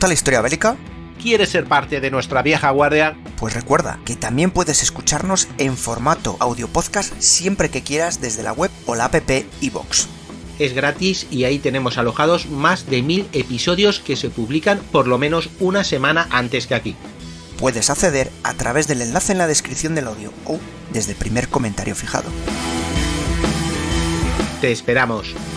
gusta la historia bélica? ¿Quieres ser parte de nuestra vieja guardia? Pues recuerda que también puedes escucharnos en formato audio podcast siempre que quieras desde la web o la app iVoox. Es gratis y ahí tenemos alojados más de 1000 episodios que se publican por lo menos una semana antes que aquí. Puedes acceder a través del enlace en la descripción del audio o desde el primer comentario fijado. Te esperamos.